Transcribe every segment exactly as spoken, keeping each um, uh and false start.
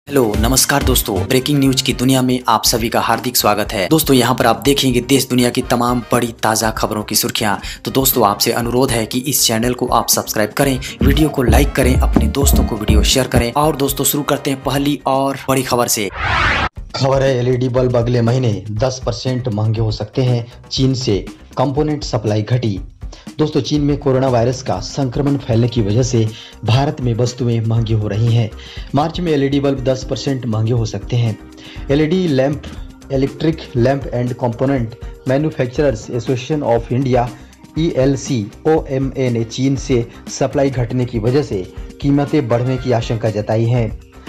Hello नमस्कार दोस्तों, breaking news की दुनिया में आप सभी का हार्दिक स्वागत है। दोस्तों यहाँ पर आप देखेंगे देश दुनिया की तमाम बड़ी ताज़ा खबरों की सुर्खियां। तो दोस्तों आपसे अनुरोध है कि इस चैनल को आप सब्सक्राइब करें, वीडियो को लाइक करें, अपने दोस्तों को वीडियो शेयर करें। और दोस्तों शुरू करते हैं पहली और बड़ी खबर से। खबर है एलईडी बल्ब अगले महीने दस परसेंट महंगे हो सकते हैं, चीन से कंपोनेंट सप्लाई घटी। दोस्तों चीन में कोरोना वायरस का संक्रमण फैलने की वजह से भारत में वस्तुएं महंगी हो रही हैं। मार्च में एलईडी बल्ब दस परसेंट महंगे हो सकते हैं। LED lamp electric lamp and component manufacturers association of India E L C O M A ने चीन से सप्लाई घटने की वजह से कीमतें बढ़ने की आशंका जताई है।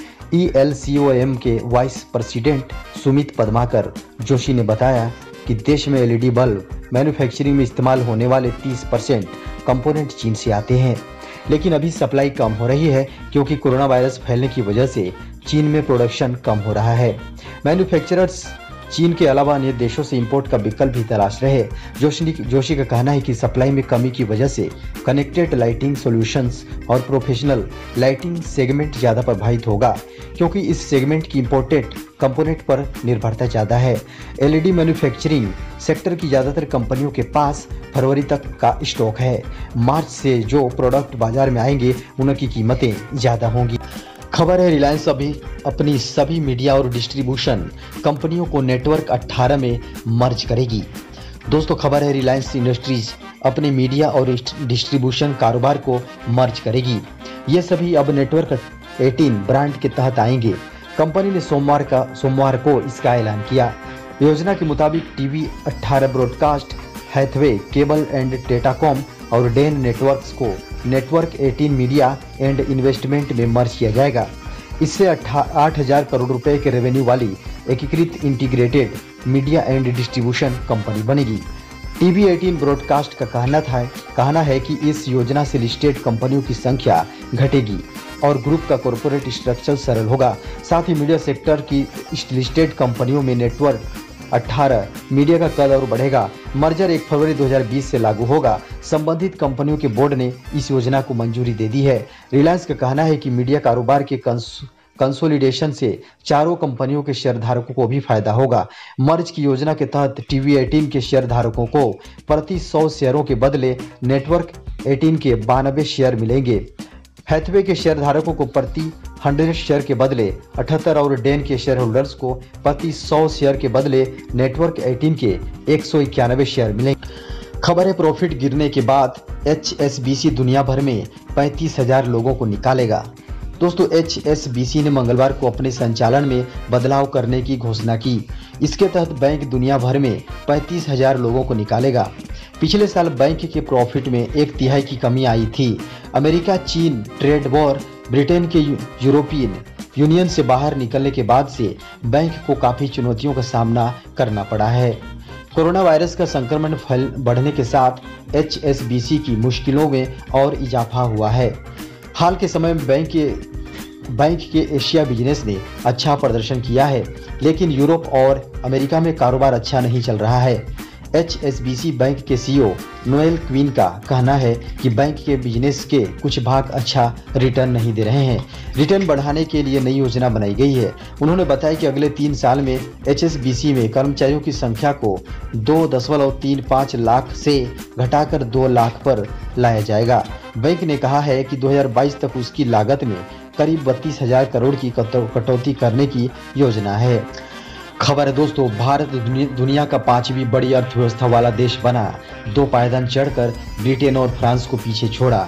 E L C O M के वाइस प्रेसिडेंट सुमित पद्माकर जोशी ने बताया कि देश में एलईडी बल्ब मैन्युफैक्चरिंग में इस्तेमाल होने वाले तीस परसेंट कंपोनेंट चीन से आते हैं, लेकिन अभी सप्लाई कम हो रही है क्योंकि कोरोना वायरस फैलने की वजह से चीन में प्रोडक्शन कम हो रहा है। मैन्युफैक्चरर्स चीन के अलावा अन्य देशों से इंपोर्ट का विकल्प भी तलाश रहे। जोशी जोशी का कहना है कि सप्लाई में कमी की वजह से कनेक्टेड लाइटिंग सॉल्यूशंस और प्रोफेशनल लाइटिंग सेगमेंट ज़्यादा प्रभावित होगा क्योंकि इस सेगमेंट की इंपोर्टेड कंपोनेंट पर निर्भरता ज़्यादा है। एलईडी मैन्युफैक्चरिंग सेक्टर की ज़्यादातर कंपनियों के पास फरवरी तक का स्टॉक है। मार्च से जो प्रोडक्ट बाजार में आएंगे उनकी कीमतें ज़्यादा होंगी। खबर है रिलायंस अभी अपनी सभी मीडिया और डिस्ट्रीब्यूशन कंपनियों को नेटवर्क अठारह में मर्ज करेगी। दोस्तों खबर है रिलायंस इंडस्ट्रीज अपने मीडिया और डिस्ट्रीब्यूशन कारोबार को मर्ज करेगी। ये सभी अब नेटवर्क अठारह ब्रांड के तहत आएंगे। कंपनी ने सोमवार का सोमवार को इसका ऐलान किया। योजना के मुताबिक टीवी अठारह broadcast, Hathway cable and Datacom और डेन नेटवर्क्स को नेटवर्क अठारह मीडिया एंड इन्वेस्टमेंट में मर्ज किया जाएगा। इससे आठ हजार करोड़ रुपए के रेवेन्यू वाली एकीकृत integrated media and distribution company बनेगी। टीवी अठारह ब्रॉडकास्ट का कहना था कहना है कि इस योजना से लिस्टेड कंपनियों की संख्या घटेगी और ग्रुप का कॉर्पोरेट स्ट्रक्चर सरल होगा। साथ ही मीडिया सेक्टर की लिस्टेड कंपनियों में नेटवर्क अठारह मीडिया का कद और बढ़ेगा। मर्जर एक फरवरी दो हज़ार बीस से लागू होगा। संबंधित कंपनियों के बोर्ड ने इस योजना को मंजूरी दे दी है। रिलायंस का कहना है कि मीडिया कारोबार के कंसोलिडेशन से चारों कंपनियों के शेयरधारकों को भी फायदा होगा। मर्ज की योजना के तहत टीवी अठारह के शेयरधारकों को प्रति सौ शेयरों के बदले नेटवर्क अठारह के बानवे शेयर मिलेंगे। हैथवे के शेयरधारकों को प्रति सौ शेयर के बदले अठहत्तर और डेन के शेयर होल्डर्स को प्रति सौ शेयर के बदले नेटवर्क अठारह के एक सौ इक्यानवे शेयर मिलेंगे। खबर है प्रॉफिट गिरने के बाद एच एस बी सी दुनिया भर में पैंतीस हजार लोगों को निकालेगा। दोस्तों एच एस बी सी ने मंगलवार को अपने संचालन में बदलाव करने की घोषणा की। इसके तहत बैंक दुनिया भर में पैंतीस हजार लोगों को निकालेगा। पिछले साल बैंक के प्रॉफिट में एक तिहाई की कमी आई थी। अमेरिका चीन ट्रेड वॉर, ब्रिटेन के यूरोपियन यूनियन से बाहर निकलने के बाद से बैंक को काफ़ी चुनौतियों का सामना करना पड़ा है। कोरोना वायरस का संक्रमण फैल बढ़ने के साथ एच एस बी सी की मुश्किलों में और इजाफा हुआ है। हाल के समय में बैंक के बैंक के एशिया बिजनेस ने अच्छा प्रदर्शन किया है, लेकिन यूरोप और अमेरिका में कारोबार अच्छा नहीं चल रहा है। H S B C bank के सी ई ओ नोएल क्वीन का कहना है कि बैंक के बिजनेस के कुछ भाग अच्छा रिटर्न नहीं दे रहे हैं। रिटर्न बढ़ाने के लिए नई योजना बनाई गई है। उन्होंने बताया कि अगले तीन साल में एच एस बी सी में कर्मचारियों की संख्या को दो दशमलव तीन पाँच लाख से घटाकर दो लाख पर लाया जाएगा। बैंक ने कहा है कि दो हज़ार बाईस तक उसकी लागत में करीब बत्तीस हजार करोड़ की कटौती करने की योजना है। खबर है दोस्तों भारत दुनिया का पांचवी बड़ी अर्थव्यवस्था वाला देश बना। दो पायदान चढ़कर ब्रिटेन और फ्रांस को पीछे छोड़ा।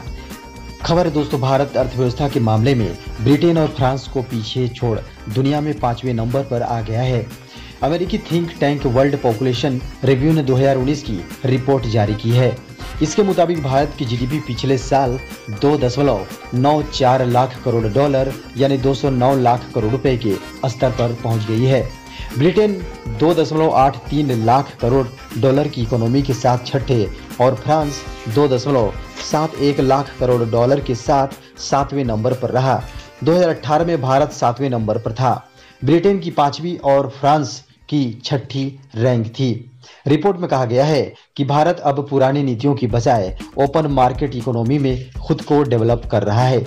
खबर है दोस्तों भारत अर्थव्यवस्था के मामले में ब्रिटेन और फ्रांस को पीछे छोड़ दुनिया में पांचवें नंबर पर आ गया है। अमेरिकी think tank World Population Review ने दो हज़ार उन्नीस की रिपोर्ट जारी की है। इसके मुताबिक भारत की जी डी पी पिछले साल दो दशमलव नौ चार लाख करोड़ डॉलर यानी दो सौ नौ लाख करोड़ रुपए के स्तर पर पहुंच गई है। ब्रिटेन दो दशमलव आठ तीन लाख करोड़ डॉलर की इकोनॉमी के साथ छठे और फ्रांस दो दशमलव सात एक लाख करोड़ डॉलर के साथ सातवें नंबर पर रहा। दो हज़ार अठारह में भारत सातवें नंबर पर था। ब्रिटेन की पांचवी और फ्रांस की छठी रैंक थी। रिपोर्ट में कहा गया है कि भारत अब पुरानी नीतियों की बजाय ओपन मार्केट इकोनॉमी में खुद को डेवलप कर रहा है।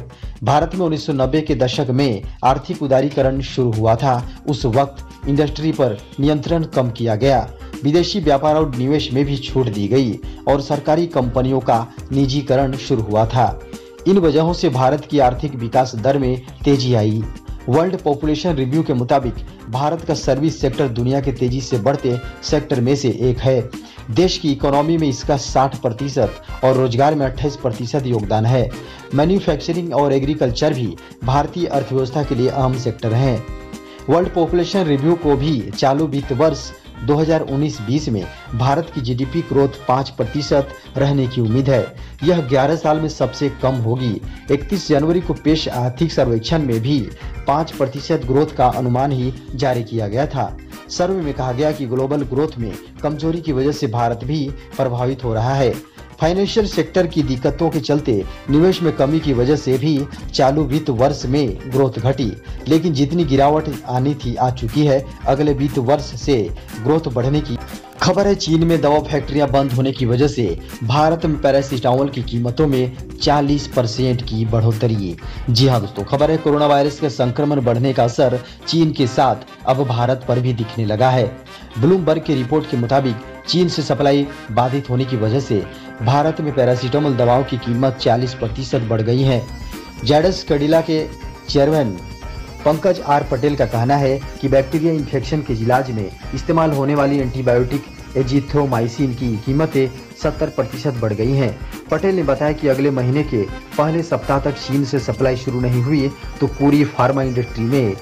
भारत में उन्नीस सौ नब्बे के दशक में आर्थिक उदारीकरण शुरू हुआ था। उस वक्त इंडस्ट्री पर नियंत्रण कम किया गया, विदेशी व्यापार और निवेश में भी छूट दी गई और सरकारी कंपनियों का निजीकरण शुरू हुआ था। इन वजहों से भारत की आर्थिक विकास दर में तेजी आई। वर्ल्ड पॉपुलेशन रिव्यू के मुताबिक भारत का सर्विस सेक्टर दुनिया के तेजी से बढ़ते सेक्टर में से एक है। देश की इकोनॉमी में इसका साठ प्रतिशत और रोजगार में अट्ठाईस प्रतिशत योगदान है। मैन्युफैक्चरिंग और एग्रीकल्चर भी भारतीय अर्थव्यवस्था के लिए अहम सेक्टर हैं। वर्ल्ड पॉपुलेशन रिव्यू को भी चालू वित्त वर्ष दो हज़ार उन्नीस बीस में भारत की जीडीपी ग्रोथ पाँच प्रतिशत रहने की उम्मीद है। यह ग्यारह साल में सबसे कम होगी। इकतीस जनवरी को पेश आर्थिक सर्वेक्षण में भी पाँच प्रतिशत ग्रोथ का अनुमान ही जारी किया गया था। सर्वे में कहा गया कि ग्लोबल ग्रोथ में कमजोरी की वजह से भारत भी प्रभावित हो रहा है। फाइनेंशियल सेक्टर की दिक्कतों के चलते निवेश में कमी की वजह से भी चालू वित्त वर्ष में ग्रोथ घटी, लेकिन जितनी गिरावट आनी थी आ चुकी है। अगले वित्त वर्ष से ग्रोथ बढ़ने की खबर है। चीन में दवा फैक्ट्रियां बंद होने की वजह से भारत में पैरासीटामोल की कीमतों में चालीस परसेंट की बढ़ोतरी। जी हाँ दोस्तों, खबर है कोरोना वायरस के संक्रमण बढ़ने का असर चीन के साथ अब भारत पर भी दिखने लगा है। ब्लूमबर्ग की रिपोर्ट के मुताबिक चीन से सप्लाई बाधित होने की वजह से भारत में पैरासीटामोल दवाओं की कीमत चालीस प्रतिशत बढ़ गई है। जायडस कैडिला के चेयरमैन पंकज आर पटेल का कहना है कि बैक्टीरिया इन्फेक्शन के इलाज में इस्तेमाल होने वाली एंटीबायोटिक एजिथ्रोमाइसिन की कीमतें सत्तर प्रतिशत बढ़ गई हैं। पटेल ने बताया कि अगले महीने के पहले सप्ताह तक चीन से सप्लाई शुरू नहीं हुई तो पूरी फार्मा इंडस्ट्री में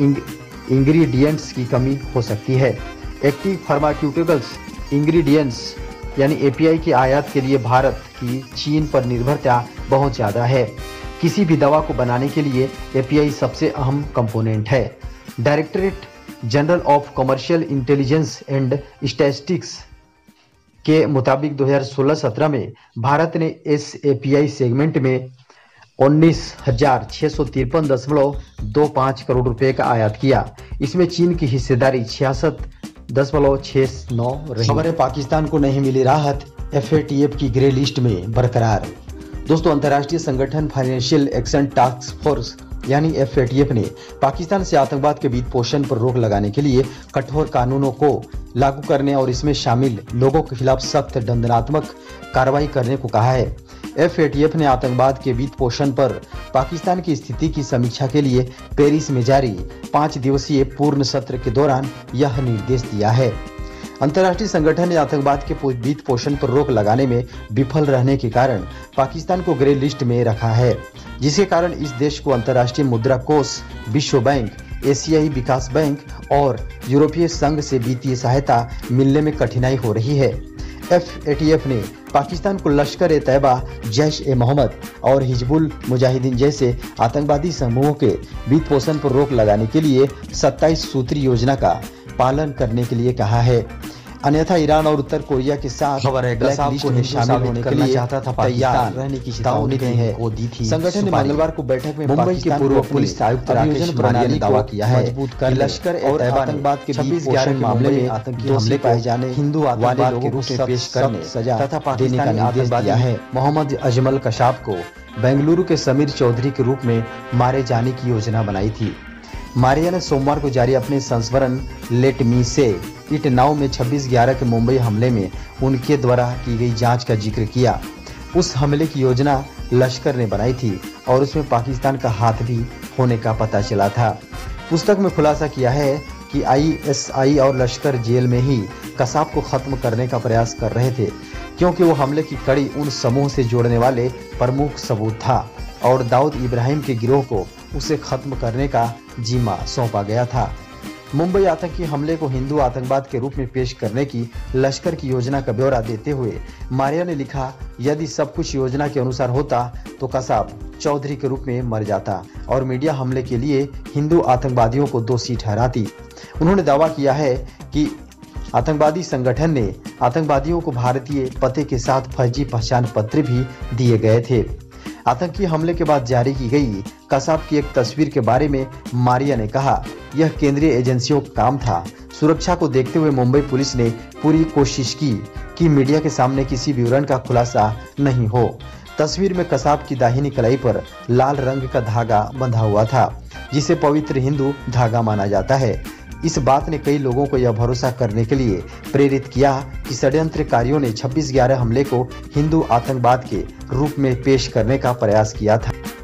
इंग्रेडिएंट्स की कमी हो सकती है। एक्टिव फार्मास्यूटिकल्स इंग्रेडिएंट्स यानी एपीआई की आयात के लिए भारत की चीन पर निर्भरता बहुत ज़्यादा है। किसी भी दवा को बनाने के लिए एपीआई सबसे अहम कंपोनेंट है। Directorate General of Commercial Intelligence and Statistics के मुताबिक दो हज़ार सोलह सत्रह में भारत ने इस एपीआई सेगमेंट में उन्नीस हजार छह सौ तिरपन दशमलव दो पाँच करोड़ रुपए का आयात किया। इसमें चीन की हिस्सेदारी छियासठ दशमलव छह नौ रही। खबर है पाकिस्तान को नहीं मिली राहत, एफएटीएफ की ग्रे लिस्ट में बरकरार। दोस्तों, अंतर्राष्ट्रीय संगठन फाइनेंशियल एक्शन टास्क फोर्स यानी एफएटीएफ ने पाकिस्तान से आतंकवाद के वित्त पोषण पर रोक लगाने के लिए कठोर कानूनों को लागू करने और इसमें शामिल लोगों के खिलाफ सख्त दंडात्मक कार्रवाई करने को कहा है। एफएटीएफ ने आतंकवाद के वित्त पोषण पर पाकिस्तान की स्थिति की समीक्षा के लिए पेरिस में जारी पाँच दिवसीय पूर्ण सत्र के दौरान यह निर्देश दिया है। अंतर्राष्ट्रीय संगठन ने आतंकवाद के वित्त पोषण पर रोक लगाने में विफल रहने के कारण पाकिस्तान को ग्रे लिस्ट में रखा है, जिसके कारण इस देश को अंतर्राष्ट्रीय मुद्रा कोष, विश्व बैंक, एशियाई विकास बैंक और यूरोपीय संघ से वित्तीय सहायता मिलने में कठिनाई हो रही है। एफएटीएफ ने पाकिस्तान को लश्कर ए तैयबा, जैश ए मोहम्मद और हिजबुल मुजाहिदीन जैसे आतंकवादी समूहों के वित्त पोषण पर रोक लगाने के लिए सत्ताईस सूत्री योजना का पालन करने के लिए कहा है। अन्यथा ईरान और उत्तर कोरिया के साथ खबर है ब्लैक लिस्ट में शामिल होने के लिए चाहता था तैयार रहने की चेतावनी दी है वो दी थी। संगठन ने मंगलवार को बैठक में मुंबई के पूर्व पुलिस आयुक्त राकेश प्रणाली ने दावा किया है मजबूत कर लश्कर और आतंकवाद के छब्बीस ग्यारह मामले में आतंकी हमले पाए जाने हिंदू वाले लोगों को पेश करने सजा तथा देने का निर्देश दिया है। मोहम्मद अजमल कशाफ को बेंगलुरु के समीर चौधरी के रूप में मारे जाने की योजना बनाई थी। मारिया ने सोमवार को जारी अपने संस्मरण लेट मी से इट नाउ में छब्बीस ग्यारह के मुंबई हमले में उनके द्वारा की गई जांच का जिक्र किया। उस हमले की योजना लश्कर ने बनाई थी और उसमें पाकिस्तान का हाथ भी होने का पता चला था। पुस्तक में खुलासा किया है कि आईएसआई और लश्कर जेल में ही कसाब को खत्म करने का प्रयास कर रहे थे, क्योंकि वो हमले की कड़ी उन समूह से जोड़ने वाले प्रमुख सबूत था और दाऊद इब्राहिम के गिरोह को उसे खत्म करने का जिम्मा सौंपा गया था। मुंबई आतंकी हमले को हिंदू आतंकवाद के रूप में पेश करने की लश्कर की योजना का ब्यौरा देते हुए मारिया ने लिखा, यदि सब कुछ योजना के अनुसार होता तो कसाब चौधरी के रूप में मर जाता और मीडिया हमले के लिए हिंदू आतंकवादियों को दोषी ठहराती। उन्होंने दावा किया है कि आतंकवादी संगठन ने आतंकवादियों को भारतीय पते के साथ फर्जी पहचान पत्र भी दिए गए थे। आतंकी हमले के बाद जारी की गई कसाब की एक तस्वीर के बारे में मारिया ने कहा, यह केंद्रीय एजेंसियों का काम था। सुरक्षा को देखते हुए मुंबई पुलिस ने पूरी कोशिश की कि मीडिया के सामने किसी विवरण का खुलासा नहीं हो। तस्वीर में कसाब की दाहिनी कलाई पर लाल रंग का धागा बंधा हुआ था, जिसे पवित्र हिंदू धागा माना जाता है। इस बात ने कई लोगों को यह भरोसा करने के लिए प्रेरित किया कि षड्यंत्रकारियों ने छब्बीस ग्यारह हमले को हिंदू आतंकवाद के रूप में पेश करने का प्रयास किया था।